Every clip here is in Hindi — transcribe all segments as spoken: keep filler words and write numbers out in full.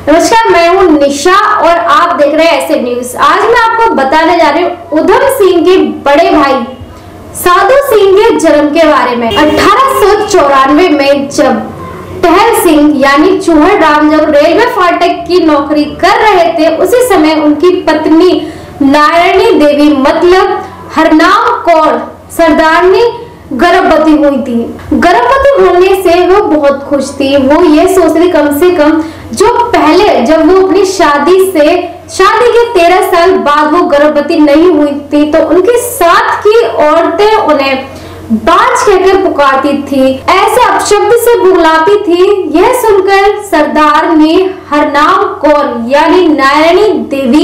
नमस्कार, मैं हूं निशा और आप देख रहे हैं ऐसे न्यूज। आज मैं आपको बताने जा रही हूँ उधम सिंह के बड़े भाई साधु सिंह के जन्म के बारे में। अठारह सौ चौरानवे में जब टहल सिंह यानी चूहड़ राम जब रेलवे फाटक की नौकरी कर रहे थे, उसी समय उनकी पत्नी नारायणी देवी मतलब हरनाम कौर सरदारनी गर्भवती हुई थी। गर्भवती होने से वो बहुत खुश थी। वो ये सोच रही कम से कम जो पहले जब वो अपनी शादी से शादी के तेरह साल बाद वो गर्भवती नहीं हुई थी तो उनके साथ की औरतें उन्हें बाज कहकर पुकारती थी, ऐसे अपशब्द से बुलाती थी। यह सुनकर सरदारनी हरनाम कौर यानी नारायणी देवी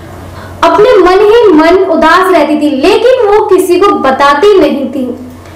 अपने मन ही मन उदास रहती थी, लेकिन वो किसी को बताती नहीं थी।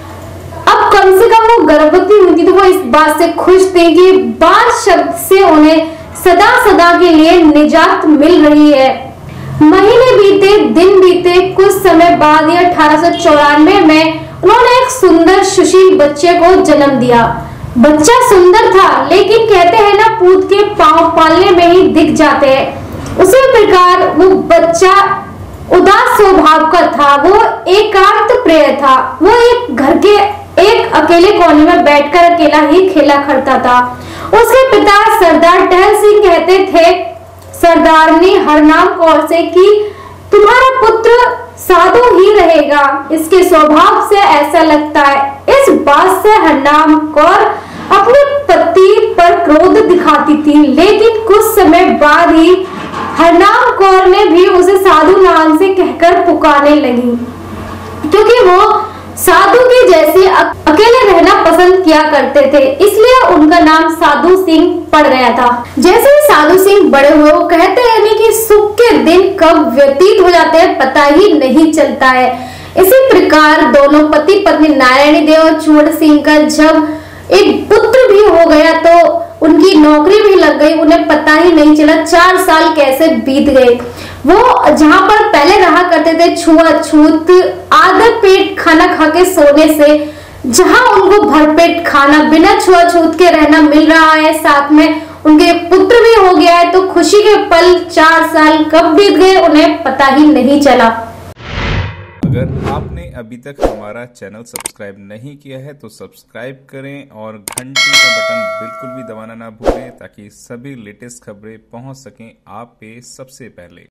अब कम से कम वो गर्भवती हुई थी तो वो इस बात से खुश थे कि बाज शब्द से उन्हें सदा सदा के लिए निजात मिल रही है। महीने बीते, दिन बीते, कुछ समय बाद ही अठारह सौ चौरानवे में उन्होंने एक सुंदर सुशील बच्चे को जन्म दिया। बच्चा सुंदर था, लेकिन कहते हैं ना, पूत के पांव पालने में ही दिख जाते हैं। उसी प्रकार वो बच्चा उदास स्वभाव का था। वो एकांत प्रिय था। वो एक घर के एक अकेले कोने में बैठकर अकेला ही खेला करता था। उसके पिता सरदार टहल सिंह कहते थे सरदारनी हरनाम कौर से कि तुम्हारा पुत्र साधु ही रहेगा, इसके स्वभाव से ऐसा लगता है। इस बात से हरनाम कौर अपने पति पर क्रोध दिखाती थी, लेकिन कुछ समय बाद ही हरनाम कौर ने भी उसे साधु नाम से कहकर पुकारने लगी, क्योंकि वो साधु के जैसे अकेले रहना पसंद किया करते थे, इसलिए उनका नाम साधु सिंह पड़ गया था। जैसे ही साधु सिंह बड़े हुए, वो कहते हैं कि सुख के दिन कब व्यतीत हो जाते हैं पता ही नहीं चलता है। इसी प्रकार दोनों पति पत्नी नारायणी देव और चूहड़ सिंह का जब एक पुत्र भी हो गया तो उनकी नौकरी भी लग गई। उन्हें पता ही नहीं चला चार साल कैसे बीत गए। वो जहां पर पहले रहा करते थे छुआछूत आधे पेट खाना खा के सोने से, जहां उनको भरपेट खाना बिना छुआछूत के रहना मिल रहा है, साथ में उनके पुत्र भी हो गया है, तो खुशी के पल चार साल कब बीत गए उन्हें पता ही नहीं चला। अगर आपने अभी तक हमारा चैनल सब्सक्राइब नहीं किया है तो सब्सक्राइब करें और घंटी का बटन बिल्कुल भी दबाना ना भूलें, ताकि सभी लेटेस्ट खबरें पहुंच सकें आप पे सबसे पहले।